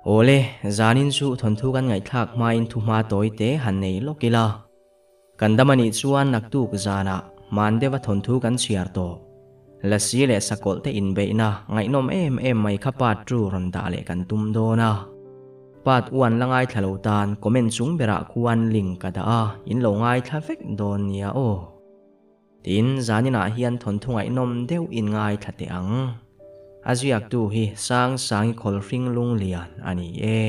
ole zanin chu thon thu kan ngai thak ma in thu ma toy te han nei lokila kan damani chuan naktu k zana man dewa thon thu kan chiar to la si le sakol te in be na ngai nom em mai khapa tru ron da le kan tum do na pat uan langai thalo tan comment chung bera kuan link kada a in lo ngai thavek don nia o tin zanina hian thon thu ngai nom deu in ngai thate ang aziak tu hi sang khol ring lung lian ani e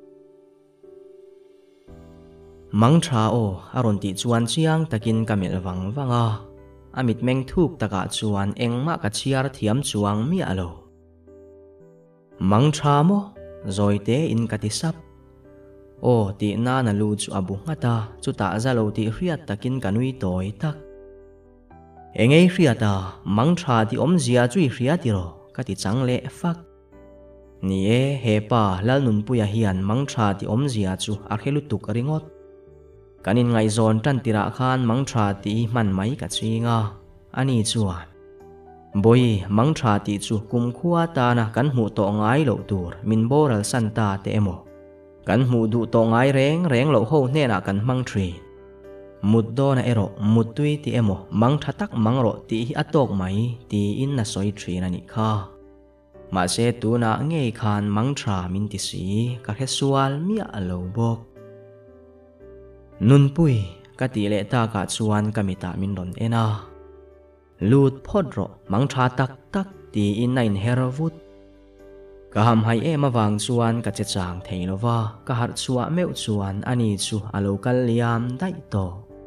mang tha o aron ti chuan chiang takin kamel wanga amit meng thuk taka chuan engma ka chiar thiam chuang mi alo mang tha mo zoite in katisap o ti na lu chu abu ngata chu ta zalo ti hriat takin kanui toy tak engei hriata mang tha ti omzia chui hriatiro kati changle fak ni e hepa lal nun puya hian mang tha ti omzia chu akhelu tuk ringot kanin ngai zon tan tira khan mang tha ti man mai ka chinga ani chuan boi mang tha ti chu kum khuwa ta na kan mu to ngai lo tur min boral san ta te emo kan mu du to ngai reng lo ho ne na kan mang thri mut do na ero mut tui ti emo mang tha tak mang ro ti atok mai ti in na soi thri na ni kha ma se tu na ngei khan mang tha min ti si ka hesual mi alo bok nun pui ka ti le ta ka chuan kamita min ron ena lut phodro mang tha tak ti in nain heravut ka ham hai e mawang chuan ka che chang theilowa ka har chuwa meu chuan ani chu alokal liam dai to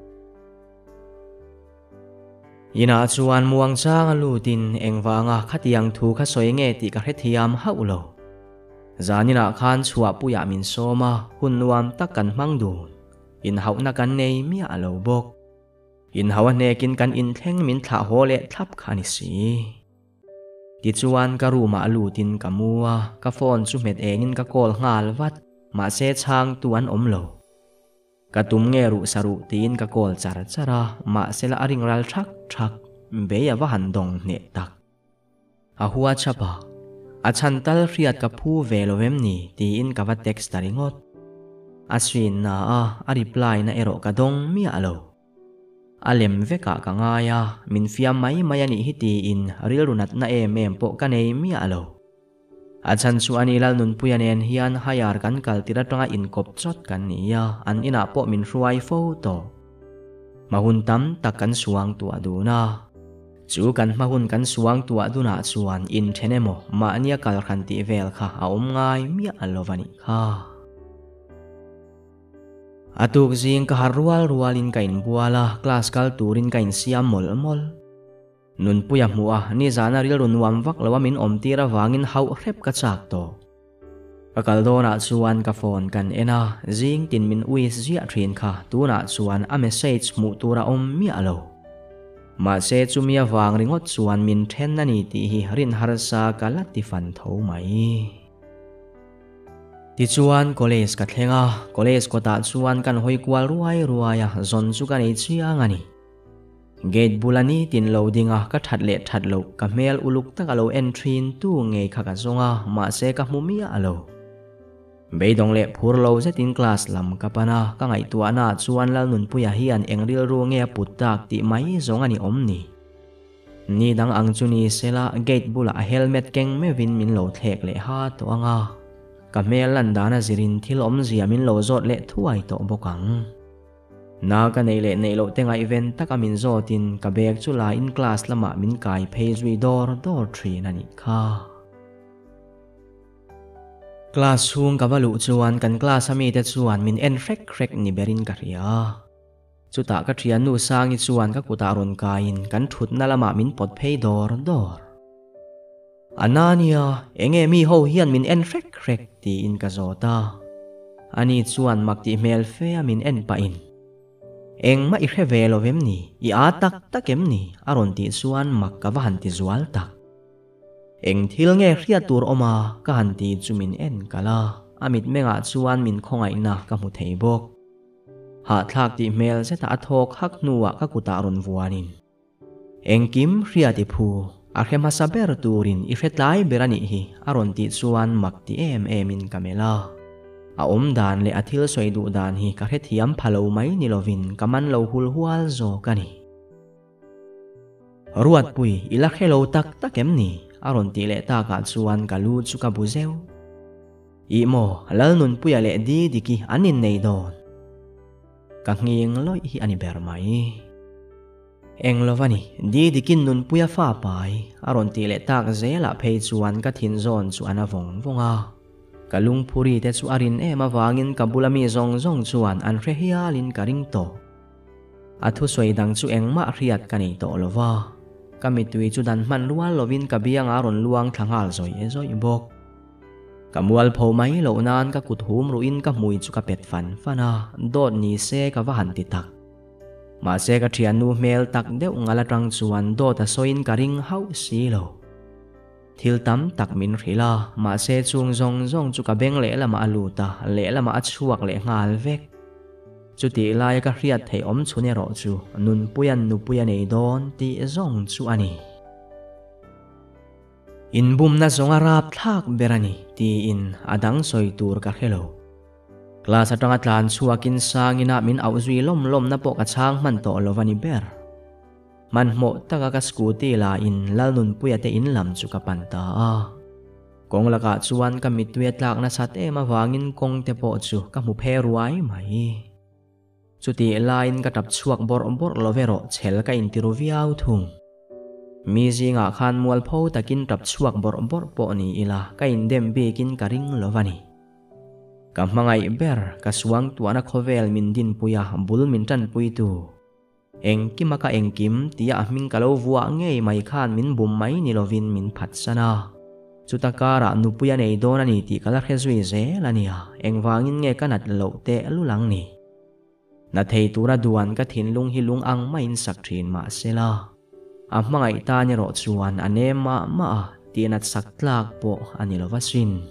ina chuan muang chang alutin engwanga khatiang thu kha soi nge ti ka hethiam haulo zanina khan chuwa puya min soma hunnuam takan mangdun in hau na kan nei mi alo bok in hawa nekin kan in thleng min thla hole thlap khani si ti chuan ka ruma alutin kamua ka phone chu met engin ka call ngal wat ma se chang tuan omlo ka tum nge ru saru tin ka call chara ma sela aring ral thak be ya wa han dong ne tak a huwa chapa a chantal riat ka phu velovem ni ti in ka wa text taringot aswin na a reply na ero ka dong mi alo alem veka ka ngaya min fiam mai ani hiti in ril runat na em po ka nei mi alo achan chu ani lal nun puyanen hian hayar kan kal tira tonga in kop chot kan nia an ina po min ruai photo mahun tam takan suang tu aduna chu kan mahun kan suang tu aduna chuan in thenemo ma ania kal khan ti vel kha a om ngai mi alo wani kha atuk zing ka rualin kain buala class kal turin kain siam mol nun puya mua ni zana ril runwam vak lawamin omtira wangin hau rep ka chak to kakaldona chuan ka phone kan ena zing tin min uis zia thin kha tuna chuan a message mu tura om mi alo ma se chumia wang ringot chuan min then nani ti hi rin harsa kalati fan tho mai ti chuan college ka thlenga college ko ta chuan kan hoi kwal ruaya zon chu kan ei chiang ani gate bulani tin loadinga ka thatlo ka mel uluk takalo entry tu ngei kha ka zonga ma se ka mumia alo beidong le phurlo zetin class lam ka pana ka ngai tuana chuan lal nun puya hian engril ru nge putak ti mai zonga ni omni ni dang ang chuni sela gate bula helmet keng me win min lo thlek le ha to anga kamel landana zirin thil omzia min lo zot le thuai to bokang na ka nei lo tenga event taka min zotin ka bek chula in class lama min kai page wi door 3 nani kha classroom ka valu chuan kan class ami te chuan min en rek ni berin ka ria chuta ka thian nu sangi chuan ka kuta ron kain kan thut na lama min pot phei door anania enge mi ho hian min en rek ti in ka zota ani chuan makti mel fe min en pa in engma i revelovem ni i atak takem ni aron ti chuan makka wahan ti zual tak eng thil nge hria tur oma ka han ti chumin en kala amit menga chuan min khongai na ka mu thei bok ha thlak ti mel se ta thok hak nuwa ka kuta ron vuanin engkim hria ti phu Arhem hasaber turin ifetlai berani hi aron ti chuan mak ti em in kamela. A dan le athil soi du dan hi ka het hiam phalo mai ni lovin kaman lo hul hual zo kani. Ruat pui ilak hello tak takem ni aron ti le ta ka chuan kalu chu ka buzeu. I mo lal nun pui ale di diki anin nei don. Ka nging loi hi ani ber mai. Eng lovani di dikin nun puya fa pai aron ti le tak zela phei chuan ka thin zon chu ana vonga. Kalung puri te chu arin mawangin kabulami zong chuan an hre hialin karing to. Athu soidang chu engma riat kani to lova. Kamitui chu dan man lual lovin kabiang aron luang thangal zoi bok. Kamual pho mai lo nan ka kuthum ruin ka mui chu ka pet fan fana dot ni se ka wahan ti tak. Ma se ka thian nu mel tak deuh ngala tang chuan dot a soin karing hau si lo. Thil tam tak min rila ma se chung zong chu ka beng le lama aluta le lama achuak le ngal vek. Chu ti lai ka riat thei om chune ro chu nun puyan nu puyan ei don ti zong chu ani. In bum na zong arap thak berani ti in adang soi tur ka hello. Klasa tang atlan chuakin sangina min auzui lom na po ka chang man to lovani ber. Man mo taka ka scooty la in lal nun puya te in lam chu ka panta a. Kong laka chuan ka mitwet lak na sat mawangin kong te po chu ka mu phe ruai mai. Chuti lain ka tap chuak bor lovero chel ka in tiru viau thung. Mi zinga khan mual pho takin tap chuak bor po ni ila ka in dem bikin ka ring lovani. Ka mangai ber ka suang tuana khovel min din puya bul min tan pui tu. Engkim maka engkim tia ming kalau vua ngei mai khan min bum mai ni lovin min phat sana. Chutakara nupuya nei dona ni ti kala khezui ze lania engwangin nge kanat lo te lulang ni. Na thei tura duan ka thin lung hi lung ang main sak thin ma sela. Mangai ta ni ro chuan anema ma tinat sak tlak po anilovasin.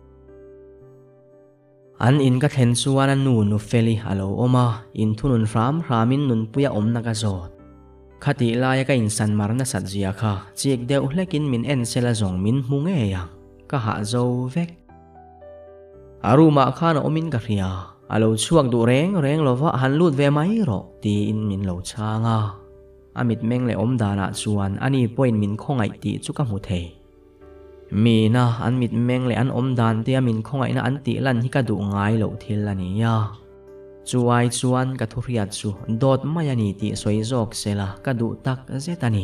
An in ka thlen chuan nu feli alo oma in thunun ramin nun puya om na ka zot. Khati laya ka insan marna satzia kha chik deuh hlekin min en sela zong min munge yang ka ha zo vek. Aruma kha na omin ka ria alo chuak du reng lova han lut ve mai ro ti in min lo changa. Amit meng le om dana chuan ani point min khongai ti chu ka mu thei. Mi na an mit meng le an om dan tia min khongai na an ti lan hi ka du ngai lo thil ania. Chuai chuan ka thuriat chu dot mayani ti soi jok sela ka du tak zetani.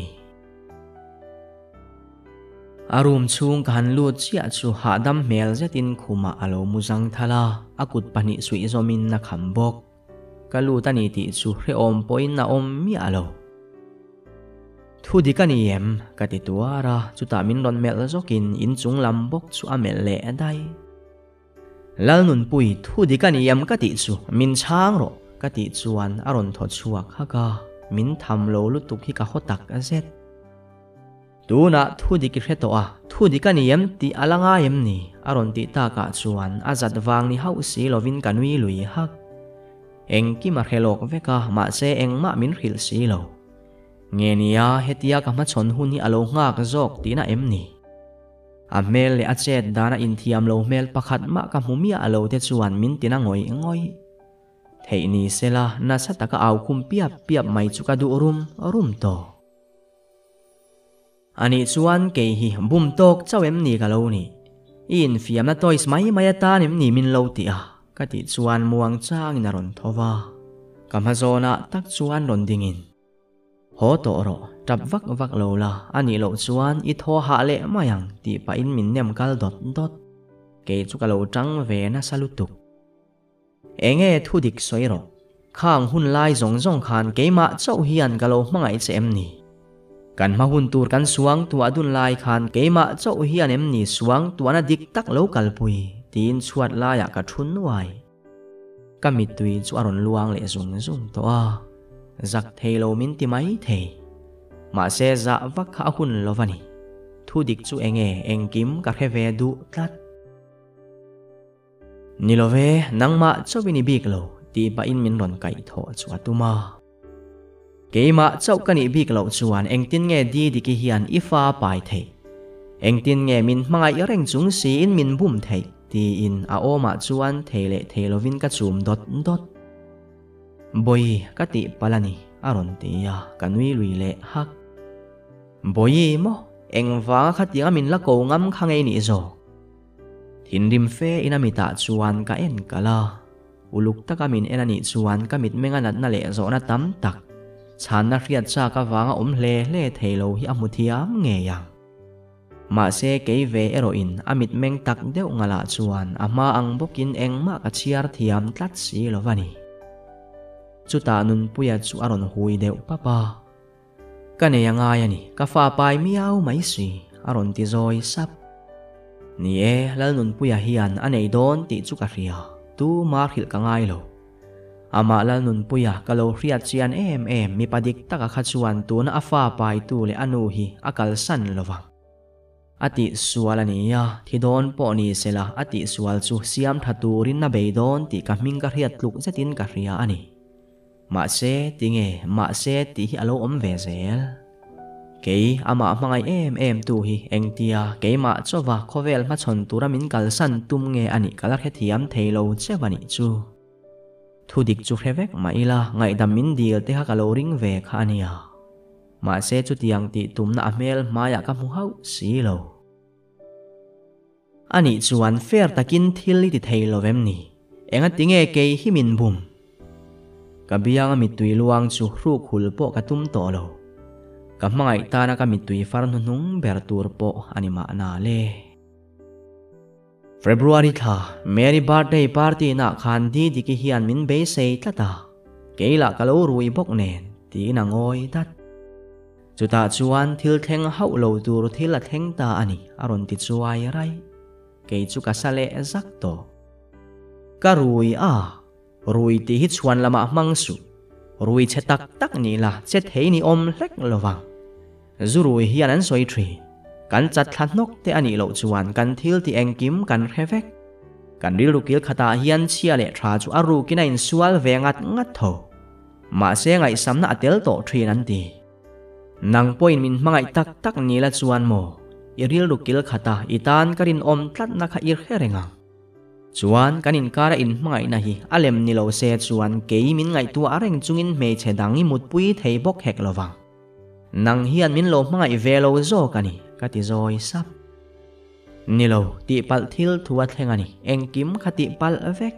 Arum chung kan lut chia chu hadam mel zetin khuma alo muzang thala akut pani sui zomin na khambok. Ka lutani ti chu hre om poin na om mi alo. Thu di ka niyem ka tituara chu ta min ron mel zokin in chung lambok chu amel le dai. Lal nun pui thu di ka niyem ka ti chu min chang ro ka ti chuan aron tho chuak haka min tham lo lutuk hi ka hotak azet. Tu na thu di ki hreto a thu di ka niyem ti alanga yem ni aron ti ta ka chuan azat wang ni hau si lovin kanui lui hak. Eng ki ma helok veka ma se eng ma min ril si lo. Nge niya hetia ka ma chon hun hi alo ngak zok ti na em ni. A mel le achet dana in thiam lo mel pakhat ma ka mumia alo te chuan min tina ngoi. Thei ni sela na sataka au kum piap mai chu ka du rum to. Ani chuan ke hi bum tok chawem ni ka lo ni. In fiam na toys mai ta nim ni min lo ti a. Ka ti chuan muang chang na ron thova. Kamazona tak chuan ron dingin. Ho to ro tap vak lo la ani lo chuan I tho ha le mayang ti pa in min nem kal dot. Ke chu ka lo tang ve na salutuk. Enge thu dik soi ro. Khang hun lai zong khan ke ma chau hian ka lo mangai che em ni. Kan ma hun tur kan suang tu adun lai khan ke ma chau hian em ni suang tu ana dik tak lo kalpui tin chuat la ya ka thun nuai. Kamitui chu aron luang le zung to a. Zak thei lo min ti mai thei. Ma se za vak kha hun lovani. Thu dik chu enge engkim ka kheve du tlat. Nilove nang ma chobini bik lo ti pa in min ron kai tho chu atuma. Kei ma chau kani bik lo chuan eng tin nge di ki hian ifa pai thei. Eng tin nge min mangai reng chung si in min bum thei ti in a oma chuan theile theilovin ka chum dot dot. Boi ka ti palani aron tia kanui lui le hak. Boi mo eng wa khatia min la ko ngam khangei ni zo. Thin rim fe inamita chuan ka en kala. Uluk taka min enani chuan ka mit menga nat na le zo na tam tak. Chan na riat cha ka wanga le theilo hi amuthiam nge yang. Ma se kei ve eroin amit meng tak deuh ngala chuan ama ang bokin engma ka chiar thiam tlat si lovani. Chuta nun puya chu aron hui deuh papa. Kane anga yani ka fa pai miau mai si aron ti zoi sap. Ni e lal nun puya hian anei don ti chu ka ria tu mar hil ka ngai lo. Ama lal nun puya ka lo riat chian mi padik taka khachuan tu na afa pai tu le anu hi akal san lovang. Ati sual ania thi don po ni sela ati sual chu siam thaturin na beidon ti ka ming ka riat luk zetin ka ria ani. Ma se tinge ma se ti hi alo om ve zel. Kei ama mangai tu hi eng tia kei ma chowa khovel ma chon turamin kalsan tum nge ani kalar he thiam theilo chewani chu. Thudik chu hrevek maila ngai damin dil te ha kaloring ve kha ania. Ma se chu tiang ti tumna amel maya ka mu hau si lo. Ani chuan fer takin thil ti theilo vem ni. Enga tinge kei hi min bum. Kabiang mi tui luang chu hruk hul po ka tum to lo. Ka mangai ta na ka mi tui far nung ber tur po ani ma na le. February tha Merry birthday party na khan di ki hian min be sei tlata. Keila ka lo rui bok nen ti na ngoi tat. Chuta chuan thil theng hau lo tur thil a theng ta ani aron ti chuai rai. Kei chu ka sale zak to. Ka rui a rui ti hi chuan lama mangsu. Rui che tak ni la che thei ni om hlek lovang. Zu rui hian an soi thri. Kan chat thlat nok te ani lo chuan kan thil ti engkim kan hrevek. Kan ril rukil khata hian chia le thra chu aru kina in sual ve ngat tho. Ma se ngai samna atel to thrin an ti. Nang point min mangai tak ni la chuan mo. Iril rukil khata itan karin om tlat na kha ir herengang. Chuan kanin kara in mangai na hi alem ni lo se chuan kei min ngai tu areng chungin me che dangi mutpui thei bok hek lovang. Nang hian min lo mangai ve lo zo kani kati zoi sap. Nilo ti pal thil thuat hengani engkim khati pal avek.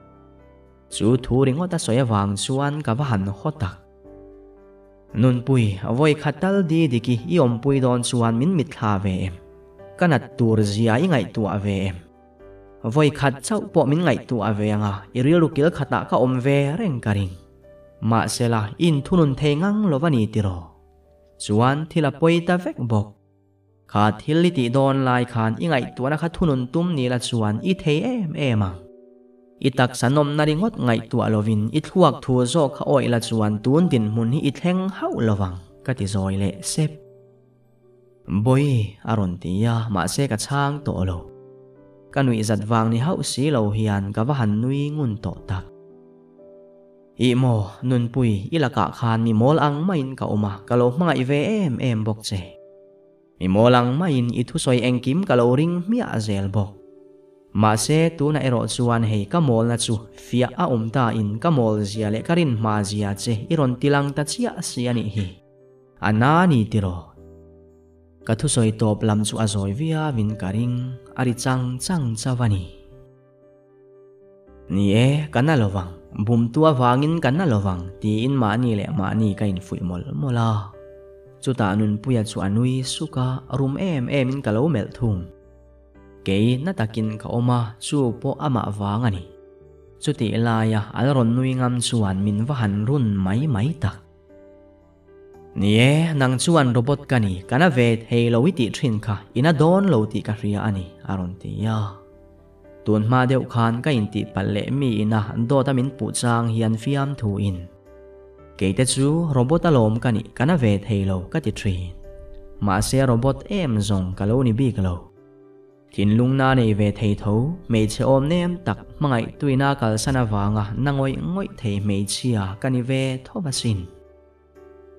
Chu thu ringo ta soya wang chuan ka wahan hotak. Nun pui voi khatal di diki iom pui don chuan min mit thla ve em. Kanat tur zia i ngai tu ave em. Voi khat chau po min ngai tu ave anga iril rukil khata ka om ve reng karing. Ma sela in thunun thengang lovani tiro. Chuan thila poi ta vek bok. Kha thili ti don lai khan i ngai tu na kha thunun tum ni la chuan i thei em ang. Itak sanom na ringot ngai tu alovin i thuak thu zo kha oi la chuan tun din mun hi i thleng hau lovang kati zoi le sep. Boi aron tia ma se ka chang to lo. Kanui zat wang ni hau si lo hian ka wahan nui ngun to tak. I mo nun pui ilaka khan mi mol ang main ka oma ka lo mangai ve em bok che. Mi molang main i thu soi engkim ka lo ring mi a zel bok. Ma se tu na ero chuan hei ka mol na chu fia a ta in ka mol zia le karin ma zia che iron tilang ta chia siani hi. Anani tiro. Ka thu soi top lam chu azoi via vin karing ari chang chawani. Ni e kana lovang bum tua wangin kana lovang ti in ma ni le ma ni ka in fui mol mola. Chuta nun puya chu anui suka rum in ka lo mel thum. Kei na takin ka oma chu po ama wangani. Chuti elaya alron nui ngam chuan min wahan run mai tak. Nie nang chuan robot kani kana ve thei lo iti thin kha ina don lo ti ka ria ani aron ti ya. Tun ma deuh khan ka in ti palle mi ina do ta min pu chang hian fiam thu in. Keite chu robot alom kani kana ve thei lo ka ti thin. Ma se robot em zong ka lo ni bi ka lo. Thin lung na nei ve thei tho me che om nem tak mangai tuina kal sana wanga nangoi ngoi thei me chia kani ve thobasin.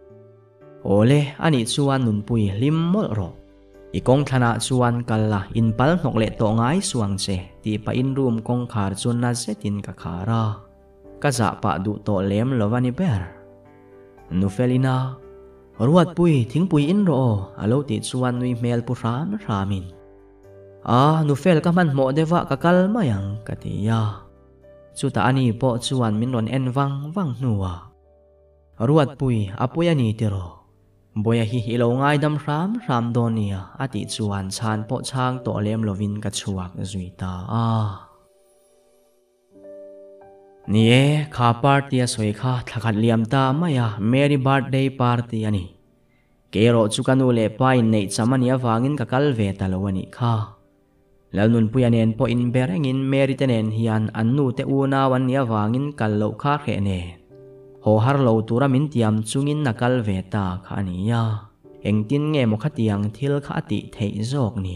ole ani chuan nun pui lim mol ro I kong thana chuan kala in pal nok le to ngai suang che ti pa in room kong khar chun na zetin ka khara ka za pa du to lem lovani ber nu felina ruat pui thing pui in ro alo ti chuan nui mel pu ram ramin nu fel ka man mo dewa ka kal mayang ka ti ya chuta ani po chuan min ron en wang nuwa ruat pui apui ani ti ro boya hi ilo ngai dam ram donia ati chuan chan po chang to lem lovin ka chuak zuita nie kha party a soi kha thakhat liam ta maya merry birthday party ani kero chukanu le pai nei chamania wangin ka kal ve talawani kha lalnun puyanen po in berengin merry tenen hian annu te una wan nia wangin kal lo kha khe ne ho har lo tura min tiam chungin nakal ve ta khania engtin nge mo khatiang thil kha ati thei jok ni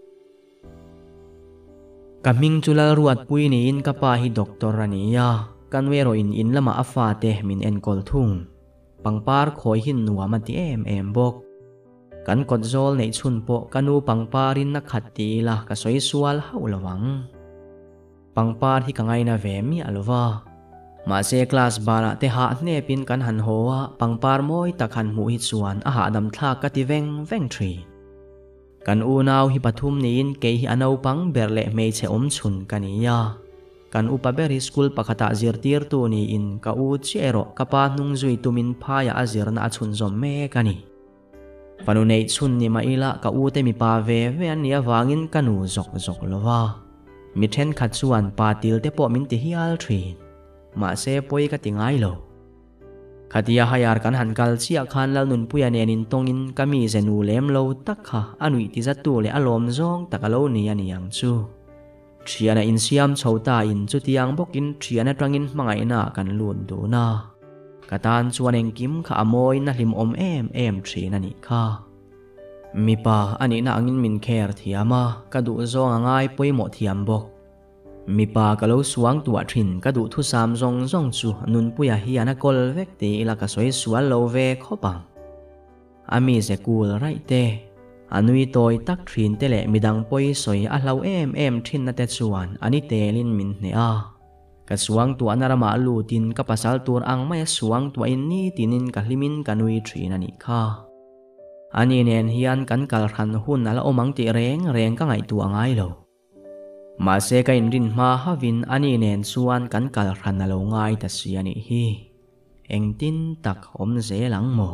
kaming chulal ruat pui ni in ka pa hi doctor ania kanwero in lama afa te min en kol thung pangpar khoi hin nuwa mati em bok kan kot zol nei chun po kanu pangparin na khati la ka soi sual haulawang pangpar hi kangai na ve mi alwa ma se class bara te ha ne pin kan han hoa pangpar moi takhan mu hi chuan a ha dam thla ka ti veng thri kan u naw hi pathum niin ke hi anau pang berle mei che chun kania kan upa beri school pakhata zirtir tu ni in ka u chero kapa nung zui tumin phaya azir na chun zom me kani panu nei chun ni maila ka u te mi pa ve an nia wangin kanu zok lova mi then khat chuan patil te po min ti hial thri ma se poi ka tingai lo khatia hayar kan hankal chia khan lal nun puya nenin tongin kami zenu lem lo takha anui ti zatu le alom zong takalo ni ani yang chu thiana in siam chhota in chu tiang bokin thiana tangin mangai na kan lun du na katan chuan engkim kha amoi na hlim om em thina ni kha mipa ani na angin min kher thiama kadu zong angai poimo thiam bok mipa kalo suang tua thin kadu thu sam zong chu nun puya hiana kol vek ti ila ka soi sual lo ve khopang ami ze kul rai te anui toy tak thin te le midang poi soi a hlau em thin na te chuan ani telin min ne a ka suang tua narama lu tin ka pasal tur ang mai suang tua in ni tinin ka hlimin kanui thin ani kha ani nen hian kan kal khan hun ala omang ti reng ka ngai tu angai lo ma se ka in rin ma havin ani nen chuan kan kal khan alo ngai ta si ani hi engtin tak om ze lang mo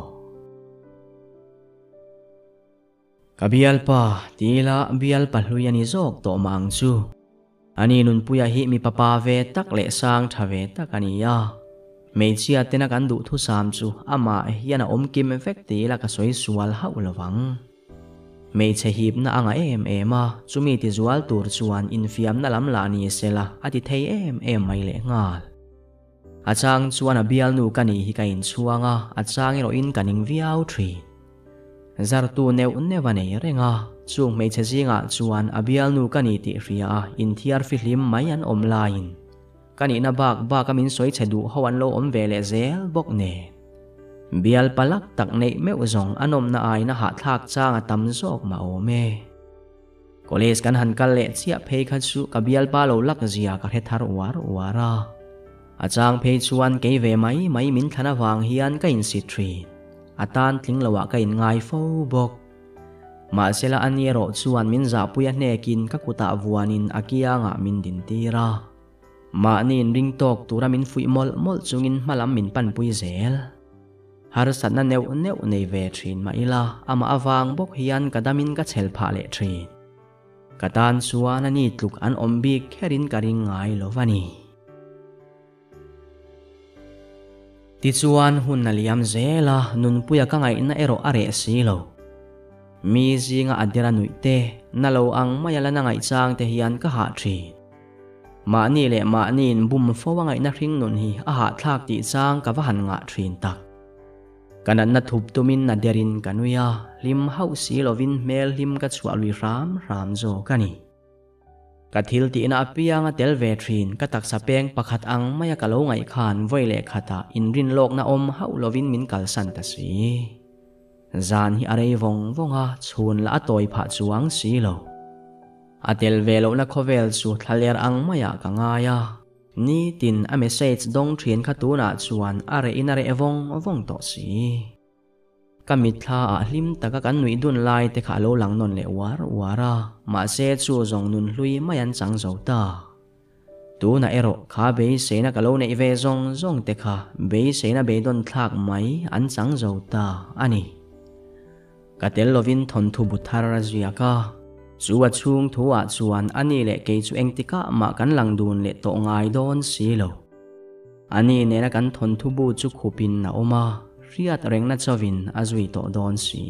kabialpa tila bialpa hluyani zok to mang chu ani nun puya hi mi papa ve tak le sang thave takania meichia tena kan du thu sam chu ama hiana om kim effect tila ka soi sual haulawang mei che hip na anga ema chumi ti zual tur chuan in fiam na lam la ni sela ati thei em mai le ngal achang chuan a bial nu kani hi ka in chuanga achang ro in kaning viau thri zartu neu neva nei renga chung mei che zinga chuan a bial nu kani ti ria in thiar fi hlim mai an om lain kani na bak kamin soi chedu howan lo om vele zel bok ne bial palak tak nei meu zong anom na ai na ha thak changa tam zok ma ome college kan han kal le chia phei kha chu ka bial pa lo lak zia ka he thar wara achang phei chuan ke ve mai min thana wang hian ka in si thri atan tling lawa ka in ngai fo bok ma sela aniero chuan min za puya nekin ka kuta vuanin akia nga min din tira ma nin ring tok tura min fui mol chungin malam min pan pui zel har sat na neu nei ve thin ma ila ama awang bok hian kadamin ka chel pha le thin katan suan ani tluk an ombi kherin karing ngai lovani ti chuan hun na liam zela nun puya ka ngai na ero are silo mi zinga adira nuite nalo ang mayala na ngai chang te hian ka ha thi ma ni le ma nin bum fowa ngai na hring nun hi a ha thlak ti chang ka wa han nga thin tak kanan na thup tumin na derin kanuya lim hausi lovin mel him ka chwa lui ram zo kani kathil ti na apianga tel ve thin ka tak sa peng pakhat ang maya kalo ngai khan voile khata in rin lok na om hau lovin min kal san ta si zan hi arei vong vonga chhun la atoi pha chuang si lo atel velo na khovel chu thaler ang maya ka ngaya ni tin a message dong thrin kha tu na chuan are inare vong to si kamitha a hlim taka kan nui dun lai te kha lo lang non le wara ma se chu zong nun hlui mayan chang zo ta tu na ero kha be se na kalo nei ve zong te kha be se na be don thak mai an chang zo ta ani katel lovin thon thu buthar razia ka chuwa chung thuwa chuan ani le ke chu engtika ma kan lang dun le to ngai don si lo ani ne na kan thon thu bu chu khupin na oma riat reng na chawin azui to don si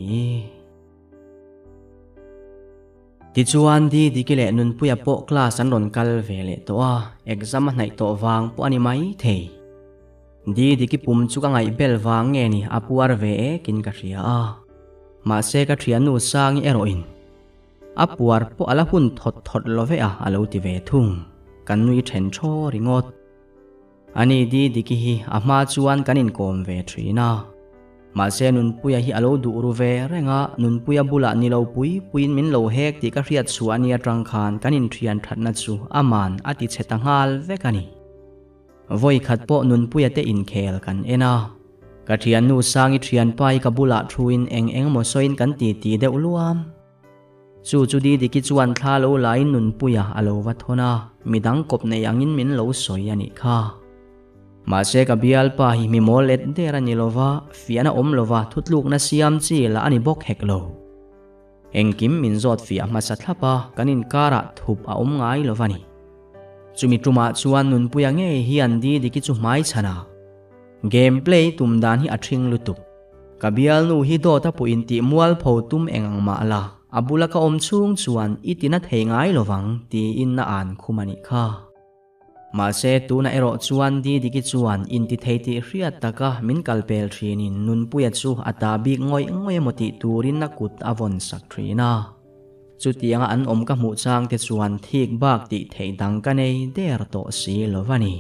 ti chuan di dikile nun puya po class an ron kal vele to a exam nai to wang po ani mai thei di diki pum chu ka ngai bel wang nge ni apuar ve kin ka ria a ma se ka thrian nu sang eroin apuar po ala hun thot love a alo ti ve thung kan nui then tho ringot ani di diki hi ama chuan kanin kom ve thina ma se nun puya hi alo du ru ve renga nun puya bula ni lo puin min lo hek ti ka riat chu ania tang khan kanin thian thatna chu aman ati chetangal ve kani voi khat po nun puya te in khel kan ena ka thian nu sangi thian pai ka bula thuin eng mo soin kan ti de uluam chu di diki chuan thla lo lai nun puya alo wa thona midang kop nei angin min lo soi ani kha ma se ka bial pa hi mi molet dera ni lova fiana om lova thutluk na siam chi la ani bok hek lo engkim min zot fi ama sa thlapa kanin kara thup a om ngai lovani chumi tuma chuan nun puya nge hi an di diki chu mai chana gameplay tumdan hi athing lutuk kabial nu hi do ta pu in ti mual pho tum engang ma la abula ka om chung chuan itina thei ngai lowang ti in na an khumani kha ma se tu na ero chuan di diki chuan in ti thei ti hriat taka min kalpel thrin nun puya chu ata bik ngoi moti turin na kut avon sak thrina chu tianga an om ka mu chang te chuan thik bak ti thei dang ka nei der to si lovani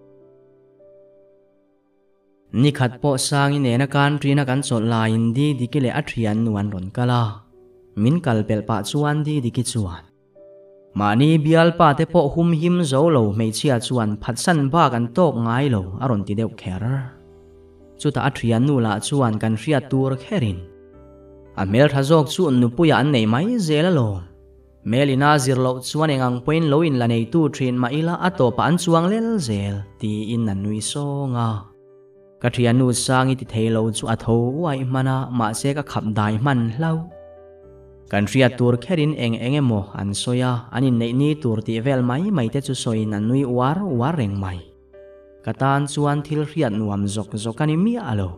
ni khat po sang in ena kan trina kan chol lain di dikile athrian nuan ron kala min kalpel pa chuan di diki chuan mani bial pa te po hum him zo lo mei chia chuan phatsan ba kan tok ngai lo aron ti deuh kher chuta athrian nu la chuan kan hria tur kherin amel thazok chu nu puya an nei mai zela lo melina zirlo chuan engang point lo in la nei tu thin ma ila ato pa an chuang lel zel ti in nan nui songa kathrian nu sangi ti theilo chu atho wai mana ma se ka khap dai man hlau kan ria tur kherin engemo an soya anin nei ni tur ti vel mai te chu soi nan nui war reng mai katan chuan thil riat nuam zok ani mi alo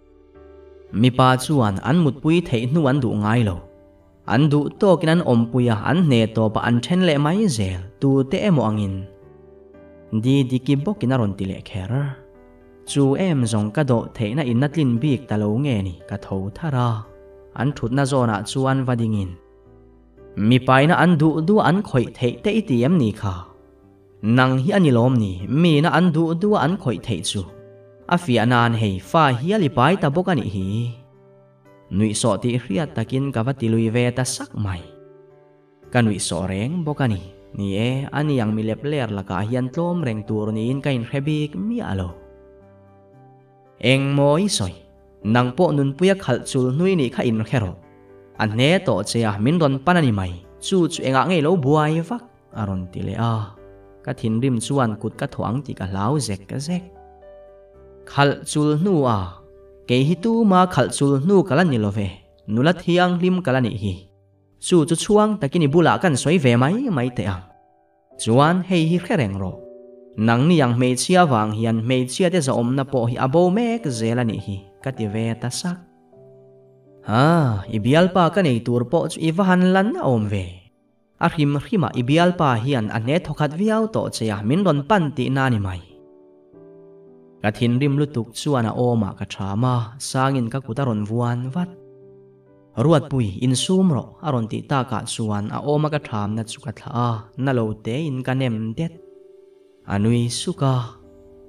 mi pa chuan an mut pui thei nu an du ngai lo an du to kin an om puya an ne to pa an then le mai zel tu te emo angin di diki bokin aron ti le kher chu em zong ka do theina in natlin bik talo nge ni ka tho thara an thut na zona chuan vadingin mi paina an du an khoi thei te itiam ni kha nang hi ani lom ni mi na an du an khoi thei chu afia nan hei fa hi ali pai ta bokani hi nui so ti hriat takin kawati lui ve ta sak mai kanui so reng bokani ni e ani yang mi lep ler laka hian tlom reng tur ni in kain khebik mi alo eng moi soi nang po nun puya khal chul nui ni kha in khero an ne to chea min ron panani mai chu enga ngei lo buai vak aron tile a ka thin rim chuan kut ka thoang ti ka lau zek khal chul nu a ke hi tu ma khal chul nu kala ni love nula thiang lim kala ni hi chu chuang takini bula kan soi ve mai te ang chuan hei hi khereng ro nang ni yang mei chia wang hian mei chia te za om na po hi abo mek zela ni hi kati ve ta sak ibial pa ka nei tur po chu iwahan lan na om ve a hima ibial pa hian an ne thokhat viau to cheya min ron pan ti na ni mai ka thin rim lutuk chuana oma ka thama sangin ka kutaron vuan vat ruat pui in sum ro aron ti ta ka chuan a oma ka tham na chu ka thla na lo te in ka nem det anui suka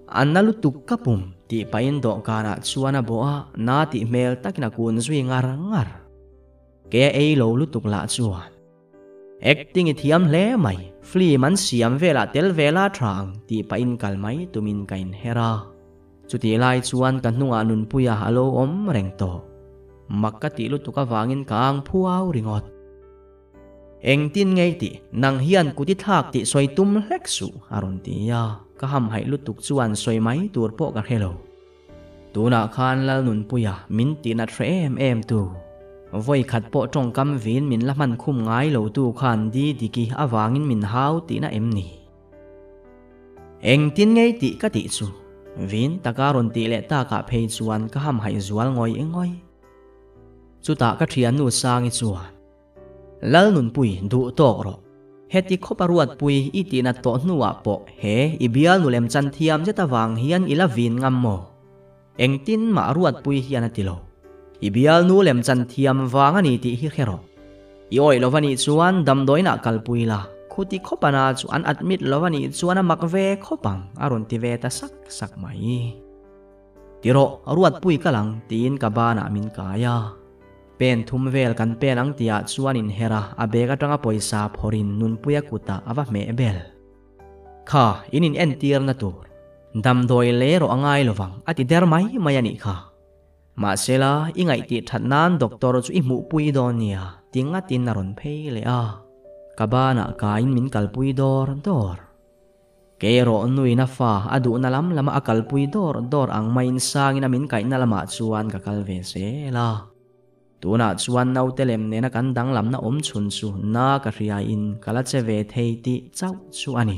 an na lutuk kapum ti pain do kana chuana boa na ti mel takina kun zui ngar ngar ke ei lo lutuk la chuan acting i thiam hle mai fli man siam vela tel vela thang ti pain kalmai tumin kain hera chuti lai chuan kan hnunga nun puya halo om reng to makati lutuka wangin kang phuaw ringot eng tin ngei ti nang hian kuti thak ti soi tum hlek su aron ti ya ka ham hai lutuk chuan soi mai tur po ka hello tuna khan lal nun puya min ti na threm em tu voi khat po tong kam vin min la man khum ngai lo tu khan di diki awangin min hau ti na em ni eng tin ngei ti ka ti chu vin takaron ti le ta ka phei chuan ka ham hai zual ngoi engoi chu ta ka thian nu sang i chuan lal nun pui du tok ro heti khoparuat pui iti na to hnuwa po he ibial nu lem chan thiam jeta wang hian ila vin ngam mo eng tin ma ruat pui hian atilo ibial nu lem chan thiam wang ani ti hi khero i oi lovani chuan dam doina kalpui la khuti khopana chu an admit lovani chuan a makve khopang aron ti ve ta sak sak mai tiro ruat pui kalang tin ka bana min kaya pen thum vel kan pen ang tia chuan in hera abega tanga poisa phorin nun puya kuta awa me bel kha inin entir na tur dam doi le ro angai lowang ati der mai mayani kha ma sela ingai ti thatnan doctor chu i mu pui don nia tinga tin naron phei le a kabana kain min kalpui dor kero nui na fa adu na lam lama akalpui dor ang main sangina min kai na lama chuan ka kalve se la tuna chuan nau telem ne na kan dang lam na om chun chu na ka ria in kala che ve thei ti chau chu ani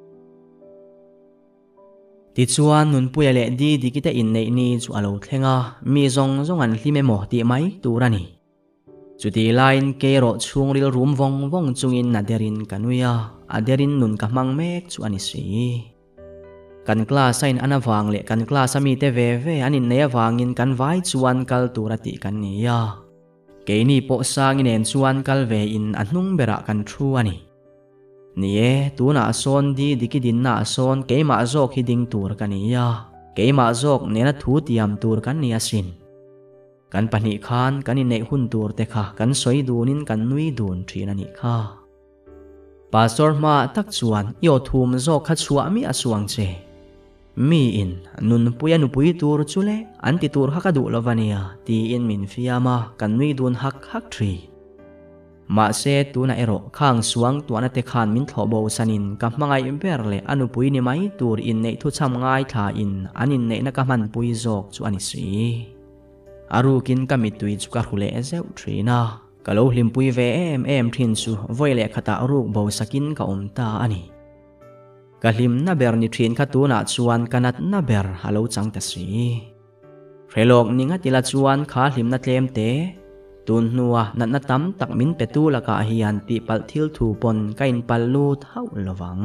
ti chuan nun puya le di kita in nei ni chu alo thlenga mi zong an hlime mo ti mai turani chuti line ke ro chung ril room wong chungin na derin kanuya aderin nun ka mang mek chu ani si kan class in anawang le kan class ami te ve anin ne awangin kan vai chuan kal turati kan niya keini po sangin en chuan kal ve in anung bera kan thu ani nie tuna son di dikidin na son keima zok hiding tur kaniya keima zok nena thu tiam tur kan nia sin kan pani khan kan in nei hun tur te kha kan soi dunin kan nui dun thin ani kha pastor ma tak chuan yo thum zok kha chua mi asuang che mi in nun puya nu pui tur chule anti tur hakadu lovania ti in min fiama kan nui dun hak thri ma se tu na ero khang suang tuana te khan min thobo sanin ka mangai berle anu pui ni mai tur in nei thu cham ngai tha in anin nei na ka man pui zok chu ani si arukin ka mitui chu ka hule zeu thrina kalo hlim pui ve em thin chu voile khata ruk bo sakin ka omta ani kalim na ber ni thin kha tu na chuan kanat na ber halo chang ta si relok ninga tila chuan kha hlim na tlem te tun nuwa na tam tak min petu la ka hian ti pal thil thu pon kain pallu thau lowang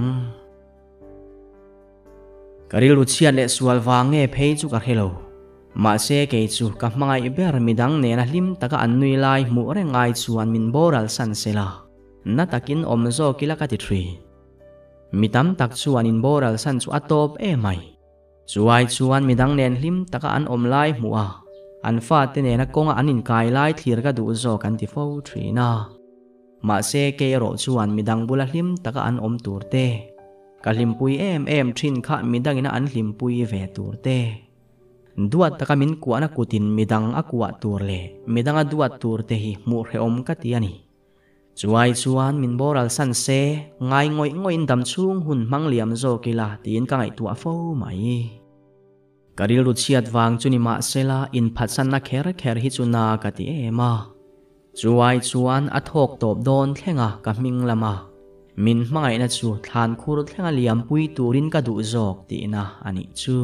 karil uchian le sual wange phei chu ka hello ma se ke chu ka mangai ber midang ne na hlim taka annui lai mu rengai chuan min boral san sela na takin omzo kila ka ti thri mitam tak chuan in boral san chu atop e mai chuai chuan midang nen hlim taka an om lai mu a an fa te ne na konga anin kai lai thlir ka du zo kan ti fo thrina ma se ke ro chuan midang bula hlim taka an om turte ka hlim pui em thin kha midang ina an hlim pui ve turte duat taka min kuana kutin midang akwa turle midang a duat turte hi mu re om ka ti ani chuai chuan min boral san se ngai ngoi dam chung hun mang liam zo kila tin ka ngai tua fo mai karil ru chiat wang chuni ma sela in phatsan na kher hi chuna ka ti ema chuai chuan a thok top don thlenga ka ming lama min mangai na chu thlan khur thlenga liam pui turin ka du zok ti na ani chu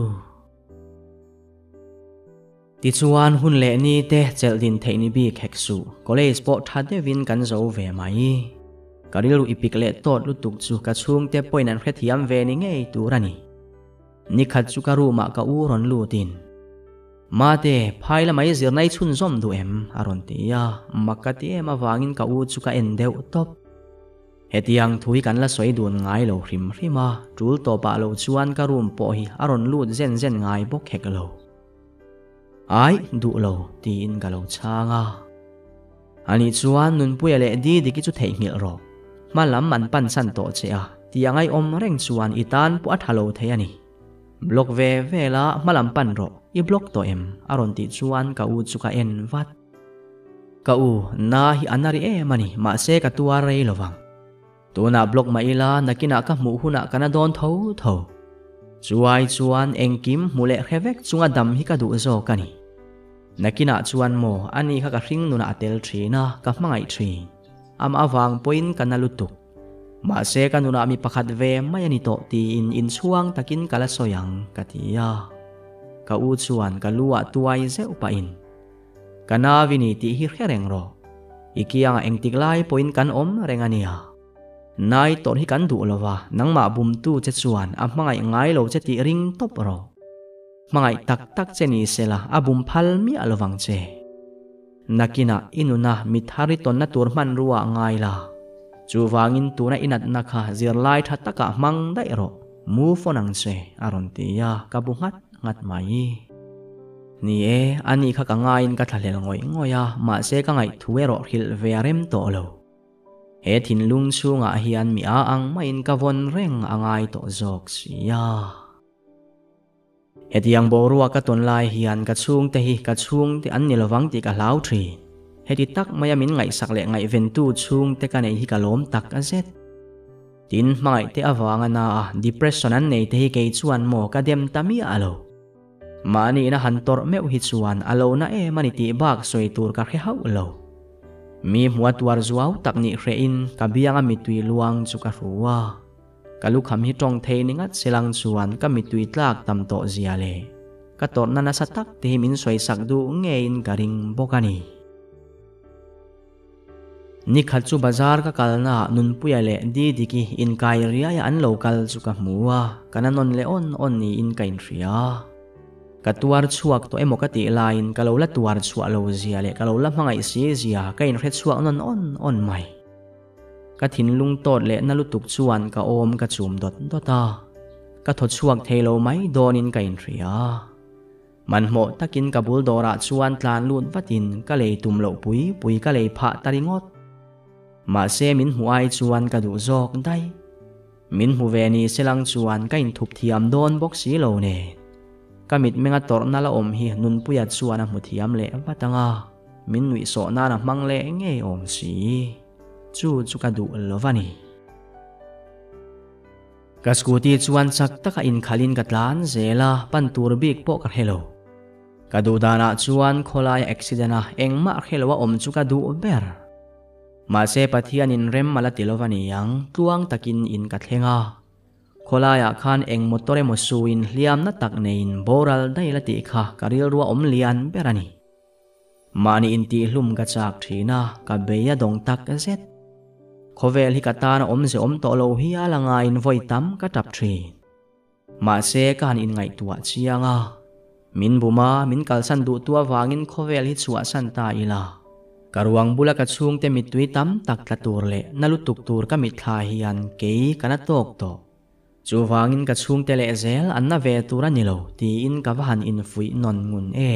ti chuan hun le ni te chel din theini bi kheksu college po thade win kan zo ve mai karil ru ipik le tot lu tuk chu ka chung te point an khe thiam ve ni ngei turani ni khat chu ka ru ma ka u ron lu tin ma te phaila mai zir nai chun zom du em aron tia makati ema wangin ka u chu ka en deu top hetiang thui kan la soi dun ngai lo hrim hrima tul to pa lo chuan ka room po hi aron lut zen ngai bok hek lo ai du lo ti in galo changa ani chuan nun pui le di diki chu thei ngil ro malam man pan san to che a tiangai om reng chuan itan pu athalo thei ani block ve vela malam pan ro I block to em aron ti chuan ka u chu ka en vat ka u na hi anari e mani ma se ka tua rei lowang tuna block ma ila nakina ka mu huna kana don tho tho chuai chuan engkim mule khevek chunga dam hi ka du zo kani nakina chuan mo ani kha ka hring nuna atel thina ka hmangai thi am awang point kana lutuk ma se ka nuna mi pakhat ve mai ani to ti in chuang takin kala soyang katia ka u chuan ka luwa tuai zeu pa in kana vini ti hi khereng ro ikianga engtiklai point kan om rengania nai tor hi kan du lova nangma bum tu che chuan a hmangai ngai lo che ti ring top ro mangai tak tak cheni sela abum phal mi alowang che nakina inuna mithari ton na tur man ruwa ngai la chuwangin tuna inat nakha zirlai tha taka mang dai ro mu fonang che aron tia kabungat ngat mai ni e ani kha ka ngain ka thalel ngoi ngoya ma se ka ngai thuero hil verem to lo he thin lung chunga hian mi a ang main ka von reng angai to jok sia hetiang borua ka ton lai hian ka chung te hi ka chung te an nilawang ti ka hlau thri heti tak mayamin ngai sak le ngai ventu chung te ka nei hi ka lom tak a zet tin mai te awanga na depression an nei te hi ke chuan mo ka dem tami alo mani na hantor meu hi chuan alo na e mani ti bak soi tur ka khe hau lo mi muat war zuaw tak ni hre in ka bianga mi tui luang chu ka ruwa kalu kham hi tong thei ningat silang chuan ka mi tui tlak tam to zia le ka tor na na satak te min soi sak du nge in karing bokani ni khat chu bazar ka kalna nun puya le di diki in kai ria ya an local chu ka muwa kana non le on ni in kain ria ka tuar chuak to emo ka ti line ka lo la tuar chua lo zia le ka lo la mangai si zia kain hret chuak non on mai ka thin lung tot le na lutuk chuan ka om ka chum dot dota ka thot chuak thelo mai donin kain ria man mo takin ka bul dora chuan tlan lut vatin ka le tum lo pui ka le pha taringot ma se min huai chuan ka du zok dai min hu ve ni selang chuan kain thup thiam don bok si lo ne kamit menga tor na la om hi nun puya chuan a muthiam le watanga min nui so na na mang le nge om si chu ka du lovani ka scooty chuan chak taka in khalin ka tlan zela pan tur bik po ka hello ka du dana chuan kholai accident a engma helwa om chu ka du ber ma se pathian in rem mala tilovani yang tuang takin in ka thlenga kholaya khan eng motore mo suin liam na tak nein boral dai lati kha karil ruwa om lian berani mani inti hlum ka chak thina ka beya dong tak zet khovel hi katana om se om to lo hi alanga in voi tam ka tap thri ma se kan in ngai tua chianga min buma min kalsan du tua wangin khovel hi chua san ta ila karuang bula ka chung te mitui tam tak la tur le nalutuk tur ka mitha hian ke kana tok to chuwangin ka chung te le zel anna ve tura nilo ti in ka van in fui non ngun e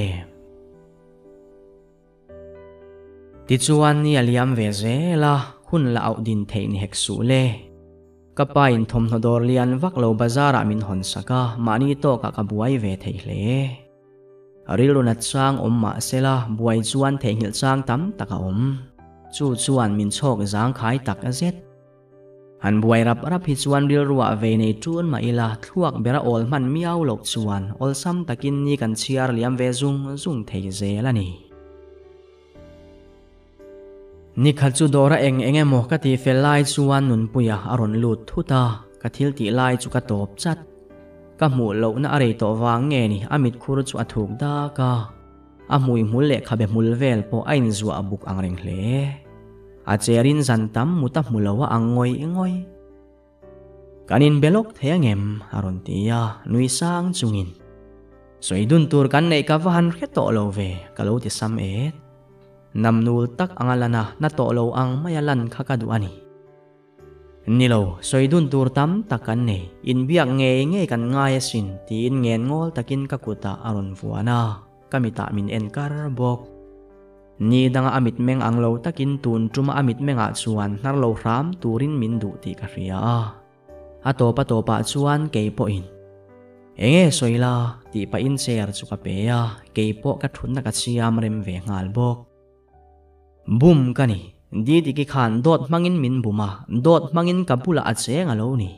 ti chuan ni aliam ve zela hun la au din thein hek su le kapa in thom hodor lian vak lo bazara min hon saka mani to ka buai ve thei hle ariluna chang om ma sela buai chuan thei hil chang tam taka om chu chuan min chok zang khai tak a zet han buai rap hi chuan ril ruwa ve nei tun ma ila thuak bera ol man miau lok chuan ol sam takin ni kan chiar liam ve zung thei zel ani ni khalchu dora enge mo ka ti felai chuan nun puya aron lut thuta ka thil ti lai chu ka top chat ka mu lo na are to wang nge ni amit khur chu athuk da ka amui mul le khabe mul vel po ain zu abuk angreng hle a cherin zan tam muta mulawa angoi kanin belok thengem aron tia nui sang chungin soidun tur kan nei ka van kheto lo ve kalo ti sam et namnul tak angalana na to lo ang mayalan khakadu ani Nilo soidun turtam takan ne in biak nge kan ngai sin tin ngen ngol takin kakuta aron fuana kamita min enkar bok ni danga amit meng anglo takin tun truma amit menga chuan narlo ram turin min du ti ka ria atopa chuan keipo in enge soila ti pa in share chu ka pe ya keipo ka thunna ka siam rem ve ngal bok bum kani di ki khan dot mangin min buma dot mangin kapula atse ngalo ni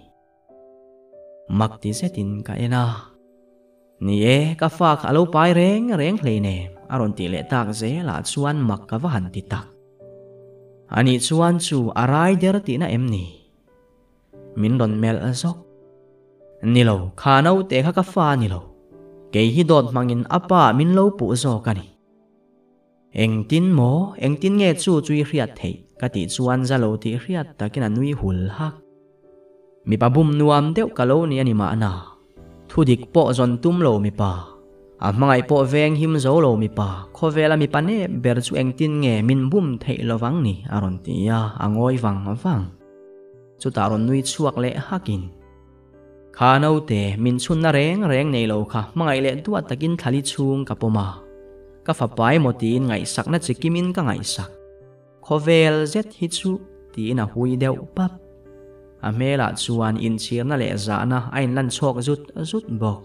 makti setin ka ena ni ka fak alo pai reng hlei ne aron ti le tak ze la chuan mak ka van ti tak ani chuan chu arai der ti na em ni min ron mel azok nilo khanau te kha ka fa nilo ke hi dot mangin apa min lo pu zo kani engtin nge chu chui riat thei kati chuan zalo ti riat takin anui hul hak mi pa bum nuam deuh kalo ni ani ma na thudik po zon tum lo mi pa mangai po veng him zo lo mi pa khovela mi pa ne ber chu engtin nge min bum thei lowang ni aron tia angoi wang chu taron nui chuak le hakin khanau te min chun na reng nei lo kha mangai le tuat takin thali chung kapoma ka fapai motin ngai sak na chikimin ka ngai sak khovel zet hi chu ti na hui deuh pap amela chuan in chir na le za na ain lan chok zut bok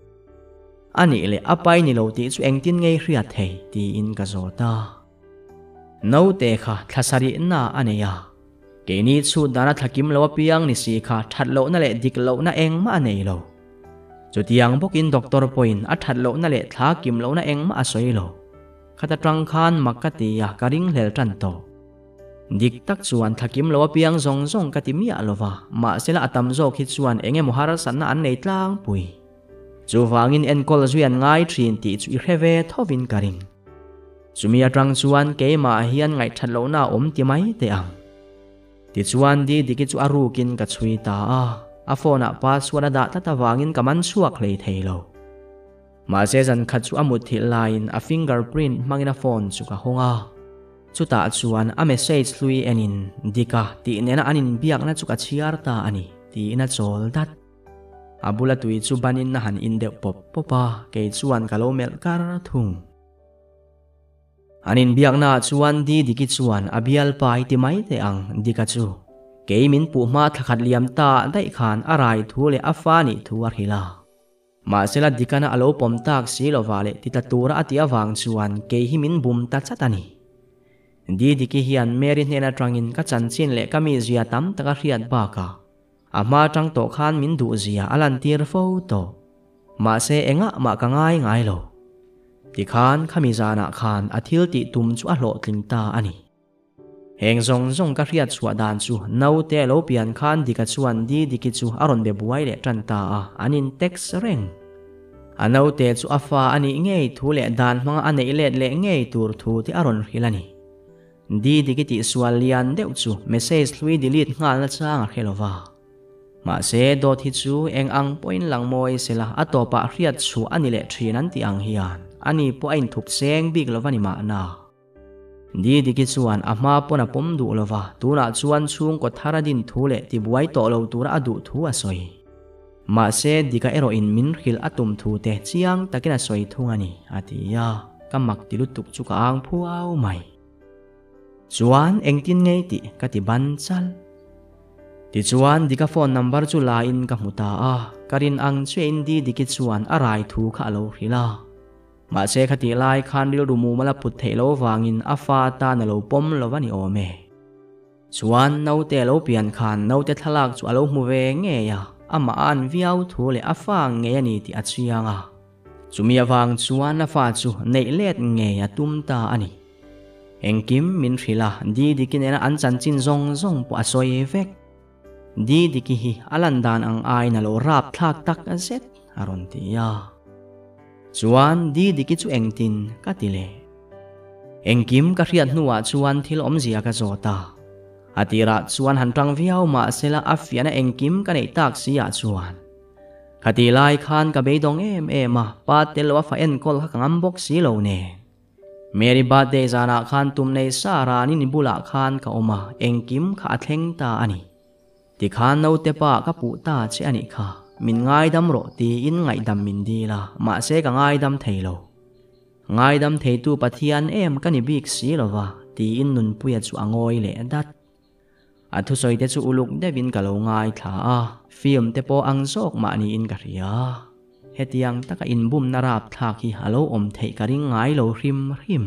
ani le apai ni lo ti chu engtin ngei hriat thei ti in ka zota no te kha thlasari na aneya ke ni chu dana thakim lo piang ni si kha thatlo na le dik lo na eng ma nei lo chutiang bokin doctor point a thatlo na le thla kim lo na eng ma asoi lo khata tang khan makati ya karing hlel tan to dik tak chuan thakim lo piang zong katimi alova ma sela atam zo khi chuan enge mohar san na an nei tlang pui chu wangin enkol zuan ngai thin ti chu i reve thovin karing chumi atang chuan ke ma hian ngai thatlo na ti mai te ang ti chuan di diki chu arukin ka chui ta a phone password da ta wangin kaman chuak hlei theilo ma se zan khat chu amut thil line a fingerprint mangina phone chu ka honga chuta chuan a message lui enin dika ti nena anin biak na chu ka chiar ta ani ti na chol dat abula tui chu banin na han in de pop popa ke chuan kalomel kar thung anin biak na chuan di diki chuan abial pai ti mai te ang dika chu ke min pu ma thakhat liam ta dai khan arai thu le afani thu ar hila ma sela dikana alo pom tak si lo wale titatura atia wang chuan ke himin bum ta chatani di diki hian meri hena trangin ka chanchin le kami zia tam taka riat ba ka ama tang to khan min du zia alan tir fo to ma se enga ma ka ngai lo ti khan khami zana khan athil ti tum chu a hlo tling ta ani heng zong ka riat chua dan chu no te lo pian khan dika chuan di diki chu aron be buai le tan ta anin text reng ano te chu afa ani ngei thu le dan hmanga anei let le ngei tur thu ti aron hilani di diki ti swal lian deuh chu message lui delete ngal na changa khelova ma se dot hi chu eng ang point lang moi sela atopa riat chu ani le thinan ti ang hian ani po ain thup seng big lovani ma na di diki chuan ama pona pom du lova tuna chuan chung ko tharadin thule ti buai to lo tura adu thu asoi ma se dika ero in min khil atum thu te chiang takina soi thungani atia kamak tilutuk chu ka ang phuau mai chuan engtin ngei ti kati ban chal ti chuan dika phone number chu la in ka muta karin ang chein di diki chuan arai thu kha lo hila ma se khati lai khan ril rumu mala put thelo wangin afa ta na lo pom lovani ome chuan no te lo pian khan no te thalak chu alo mu ve nge ya ama an viau thu le afa nge ani ti achianga chumi awang chuan afa chu nei let nge ya tum ta ani engkim min rila di dikinena an chanchin zong po asoi vek di diki hi alandan ang ai na lo rap thak tak azet aron tia chuan di diki chu engtin katile engkim ka riat nuwa chuan thil omzia ka zota atira chuan hantang viau ma sela afiana engkim ka nei tak sia chuan khati lai khan ka beidong em pa telwa fa en kol ha kangam bok si lo ne meri birthday zana khan tum nei sara ni bula khan ka oma engkim kha athleng ta ani ti khan no te pa ka pu ta che ani kha min ngai dam ro ti in ngai dam min di la ma se ka ngai dam thei lo ngai dam thei tu pathian em ka ni bik si lova ti in nun puya chu angoi le dat athu soi te chu uluk devin ka lo ngai thla a film te po ang zok ma ni in ka ria hetiang taka in bum na rap thak hi halo om thei ka ring ngai lo hrim hrim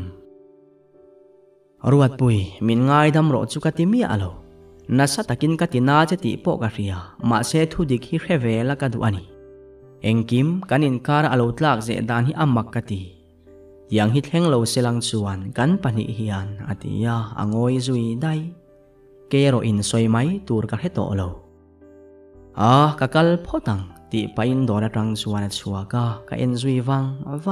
ruat pui min ngai dam ro chu ka ti mi alo nasa takin ka tina che ti po ka ria ma se thu dik hi revela ka du ani engkim kanin kar alo tlak ze dan hi amak ka ti yang hi thleng lo selang chuan kan pani hian atia angoi zui dai kero in soi mai tur ka heto lo kakal photang ti pain dora tang chuan chuaka ka en zui wang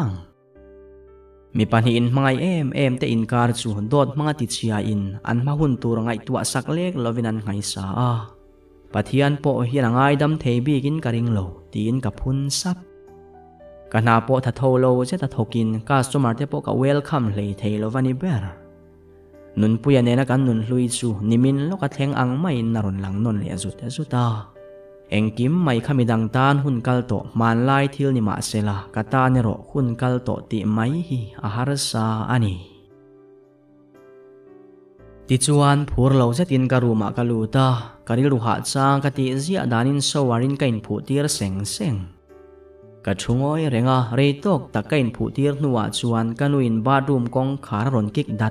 mi pani in mangai em te in kar chu dot manga ti chia in an ma hun tur ngai tua sak lek lovinan ngai sa pathian po hi rangai dam thei bi kin karing lo tin ka phun sap kana po tha tholo che ta thokin customer te po ka welcome hlei thei lovani ber nun puya ne na kan nun hlui chu nimin lo ka thleng ang mai naron lang non le azuta engkim mai khamidang tan hun kal to man lai thil ni ma sela kata ne ro hun kal to ti mai hi ahar sa ani ti chuan phur lo zetin ka ruma ka luta karil ru ha chang ka ti zia danin sowarin kain phu tir seng ka thungoi renga reitok takain phu tir nuwa chuan kanuin bathroom kong khar ron kik dat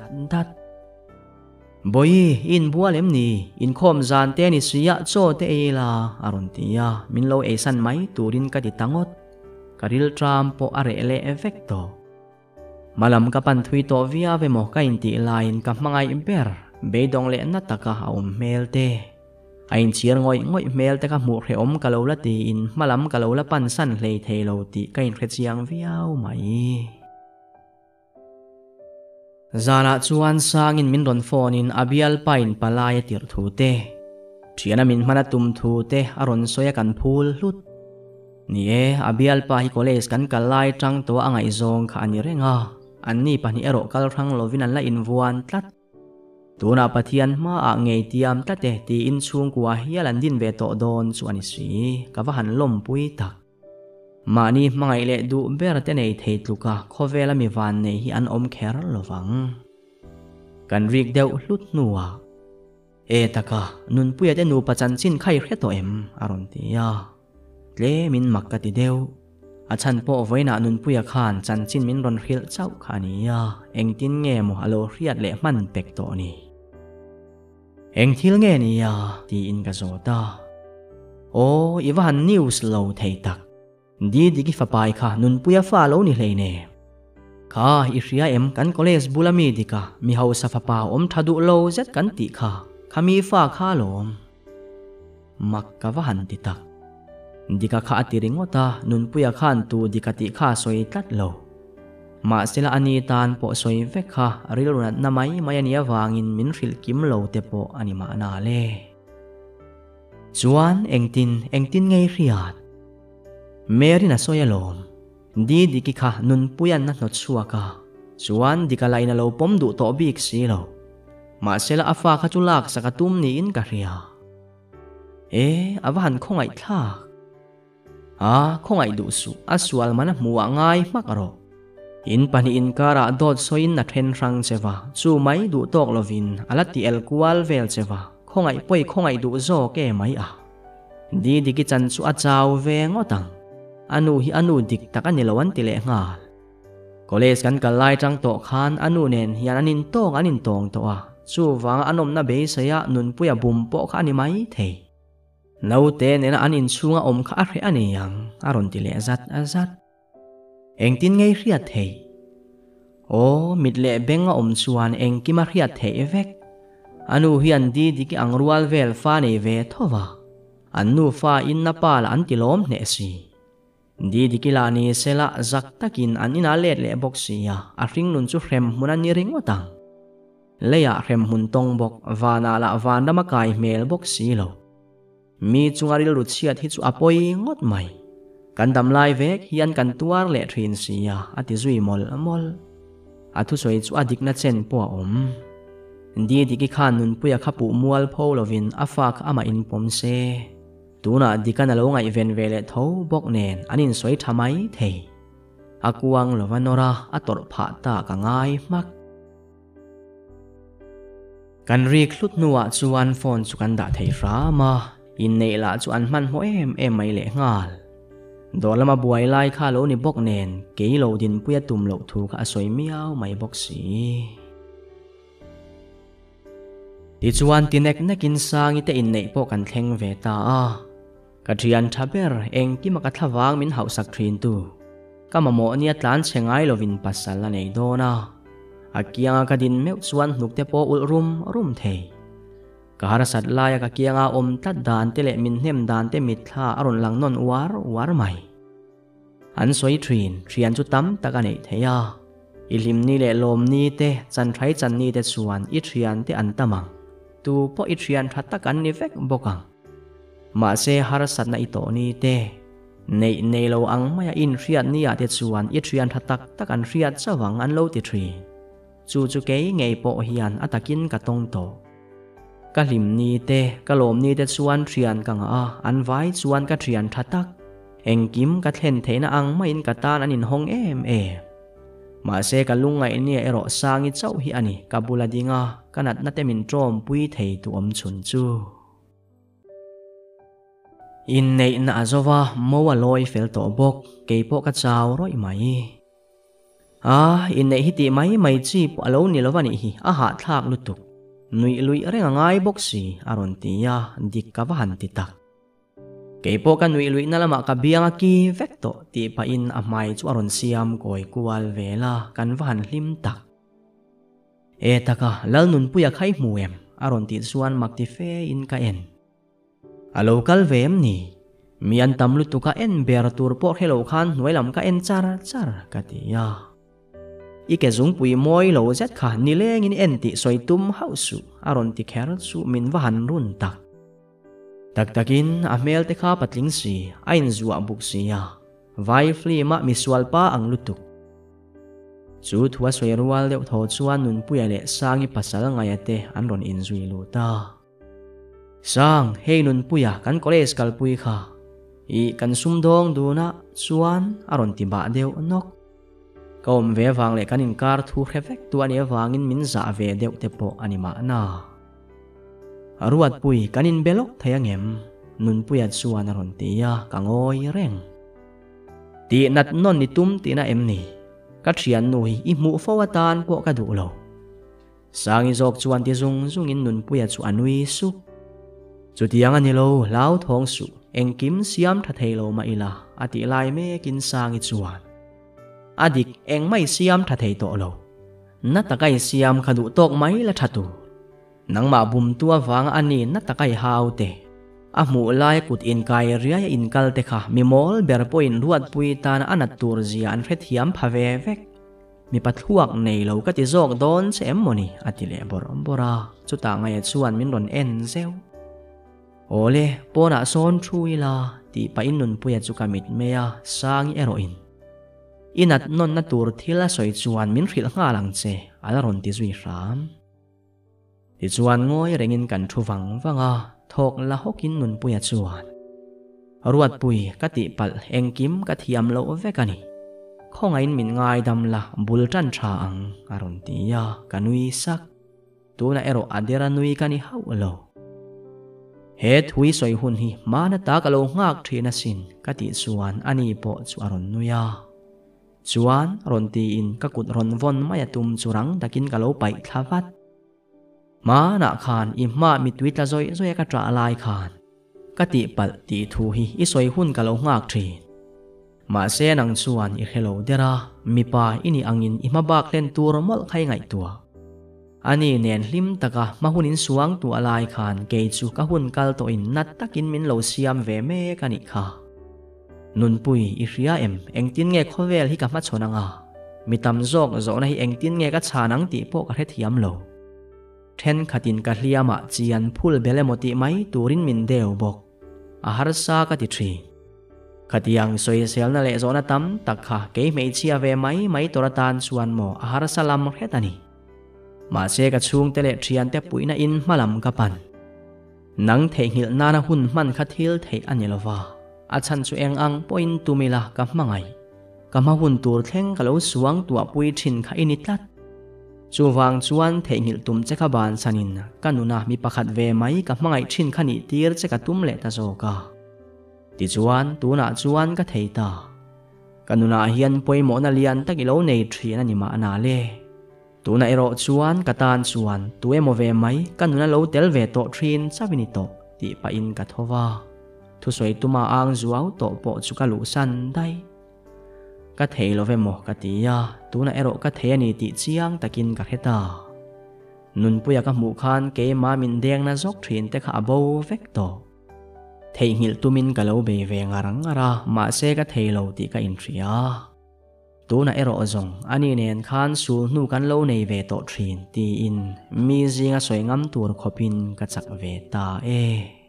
boy in bualem ni in khom zan te ni sia cho te ela aron tia min lo esan mai turin ka ti tangot karil tram po are ele effecto malam ka pan thui to via ve mo ka in ti line ka mangai ber beidong le na taka om mel te ain chiar ngoi mel te ka mu re om ka lo la ti in malam ka lo la pan san hlei thei lo ti ka in khe chiang viau mai zana chuan sangin min ron phone in abial pain palaya tir thu te thiana min mana tum thu te aron soya kan phul hlut ni abial pa hi college kan kalai tang to angai zong kha ani renga anni pani ero kal rang lovin an la invuan tlat tuna pathian ma a ngei tiam tate ti in chung kwa hialan din ve to don chu ani si kawa han lom pui tak mani mangai le du ber te nei thei tluka khovela mi van nei hi an om kher lovang kan rik deuh hlut nuwa taka nun puya te nu pachan chin khai hreto em aron tia tle min makkati deu achan po voina nun puya khan chan chin min ron hril chau khania engtin nge mo alo hriat le man pek to ni engthil nge ni ya ti in ka zota iwan news lo thei tak di ki fapai kha nun puya fa lo ni hleine kha ihria em kan college bulami dika mi hau sa fapa om thadu lo zet kan ti kha khami fa kha lom makka wa han ti tak dika kha atiringota nun puya khan tu dika ti kha soi tlat lo ma sila ani tan po soi ve kha rilunat na mai ania wangin min hril kim lo te po ani ma na le chuan engtin ngei riat Mary na soya lom di ki kha nun puyan na not suaka chuan dika lai na lo pom du to bik si lo ma sela afa kha chulak sa katum ni in ka ria awan khongai thla khongai du su aswal mana muwa ngai makaro in pani in kara dot soin na then rang chewa chu mai du tok lovin alati el kwal vel chewa khongai du zo ke mai di ki chan chu a chaw ve ngotang anu dik taka nilawan tile ngal college kan kalai tang to khan anu nen hian anin tong to chu wang anom na be saya nun puya bum po kha ni mai thei naute nena anin chunga om kha re ani yang aron tile azat engtin ngei riat thei mitle benga om chuan engkima riat thei vek anu hian di ki angrual vel fa nei ve thowa anu fa in na pala an tilom ne si di kilani sela zak takin an ina let le boxia a ring nun chu hrem munan ni ring otang leya hrem hun tong bok wana la wanda makai mel boxi lo mi chungaril ru chiat hi chu apoi ngot mai kan dam lai vek hian kan tuar le thin sia ati zui mol athu soi chu adik na chen po om Di di ki khan nun puya khapu mual pho lovin afak ama in pomse tuna di kan alo ngai ven vele tho bok nen anin soi thamai thei akuang lovanora ator pha ta ka ngai mak kan ri khlut nuwa chuan phone chu kan da thei ra ma in nei la chu an man mo em mai le ngal dolama buai lai kha lo ni bok nen ke lo din puya tum lo thu ka soi miao mai bok si ti chuan tinek nekin sangi te in nei po kan thleng ve ta a ka thian thaber eng ki maka thlawang min hausak thrin tu kamamo ania tlan chengai lovin pasal la nei dona akianga ka din meu chuan hnukte po rum thei ka harasat laya ka kianga om tat dan te le min hnem dan te mit thla aron lang non war mai an soi thrin thian chu tam taka nei theya ilim ni le lom ni te chan thai chan ni te chuan I thian te an tamang tu po I thian thatak an ni vek bokang ma se harasat na ito ni te nei lo ang maya in thian ni a te chuan I thian thatak tak an thiat chawang an lo ti thri chu ke ngei po hian atakin ka tong to ka lim ni te ka lom ni te chuan thian ka nga an vai chuan ka thian thatak engkim ka thlen theina ang main ka tan anin hong em ma se ka lungai ni ero sangi chau hi ani ka buladinga kanat na temin trom pui thei tu om chun chu in nei na azowa mowa loi fel to bok ke po ka chaw roi mai in nei hiti mai chi po alo ni lovani hi a ha thak lutuk nui lui renga ngai bok si aron tia dik ka van ti tak ke po ka nui lui na lama ka bianga ki vekto ti pa in a mai chu aron siam koi kual vela kan van hlim tak taka lal nun puya khai muem aron ti suan makti fe in ka en a local vem ni mian tam lutuka en ber tur po hello khan noilam ka en char ka tia ike zung pui moi lo zet kha ni leng in en ti soitum hausu aron ti kher su min van run tak takin a mel te kha patling si ain zuwa buk si ya vai fli ma miswal pa ang lutuk chu thua soi rual deuh tho chuan nun puya le sangi pasal ngaiate an ron in zui lu ta sang hei nun puya kan college kal pui kha I kan sum dong duna chuan aron ti ba deuh nok kom ve wang le kanin kar thu hrevek tu ani wangin min za ve deuh te po ani ma na aruat pui kanin belok thayangem nun puya chuan aron tia kangoi reng ti nat non ni tum ti na em ni ka thian nui I mu fawatan po ka du lo sangi jok chuan ti zung in nun puya chu anui su chu tiang ani lo lau thong su engkim siam tha thei lo ma ila ati lai me kin sangi chuan adik eng mai siam tha thei to lo na takai siam khadu tok mai la thatu nangma bum tua wang ani na takai haute a mu lai kut in kai ria in kal te kha mi mol ber point ruat pui tan anat tur zia an phet hiam phave vek mi pathuak nei lo ka ti jok don ceremony atile bora chuta ngai chuan min ron en zeu ole pona son thuila ti pa in nun puya chu kamit meya sang eroin inat non na tur thila soi chuan min hril nga lang che ala ron ti zui ram ti chuan ngoi rengin kan thu wanga thok la hokin nun puya chuan ruat pui ka ti pal engkim ka thiam lo vekani khongain min ngai dam la bul tan tha ang aron tia kanui sak tuna ero adera nui kani hau lo he thui soi hun hi mana ta ka lo ngak thina sin ka ti chuan ani po chu aron nuya chuan ron ti in ka kut ron von maya tum churang takin ka lo pai thlawat ma na khan I ma mi tuita zoi ka tra lai khan ka ti pal ti thu hi I soi hun ka lo ngak thi ma se nang chuan I hello dera mi pa ini angin I ma bak len tur mol khai ngai tua ani nen hlim taka mahunin suang tu alai khan ke chu ka hun kal to in nat takin min lo siam ve me kani kha nun pui I ria engtin nge khovel hi ka ma chonanga mitam zok zo na hi engtin nge ka chanang ti po ka hethiam lo then khatin ka hliama chian phul belemoti mai turin min deu bok a har sa ka ti thri khatiang soi sel na le zo na tam takha ke mei chia ve mai toratan chuan mo a har salam hetani mà xe ka chung te le thian te pui na in malam ka pan nang thei hil na na hun man kha thil thei anilova a chan chu eng ang point tumila ka mangai ka ma hun tur thleng ka lo suang tua pui thin kha initlat chuwang chuan thei hil tum che kha ban sanin kanuna mi pakhat ve mai ka mangai thin khani tir che ka tum le ta zo ka ti chuan tuna chuan ka thei ta kanuna hian poimo na lian takilo nei thrian ani ma na le tuna ero chuan katan chuan tuemo ve mai kanuna lo tel ve to thrin chawini to ti pa in ka thowa thu soi tuma ang zuaw to po chu ka lu san dai ka thei lo ve mo ka tia tuna ero ka thei ani ti chiang takin ka heta nun puya ka mu khan ke ma min deng na zok thrin te kha abo vek to thei hil tumin ka lo be ve ngarang ara ma se ka thei lo ti ka in thria tuna ero zong ani nen khan sul nu kan lo nei ve to thrin ti in mi zinga soingam tur khopin ka chak ve ta e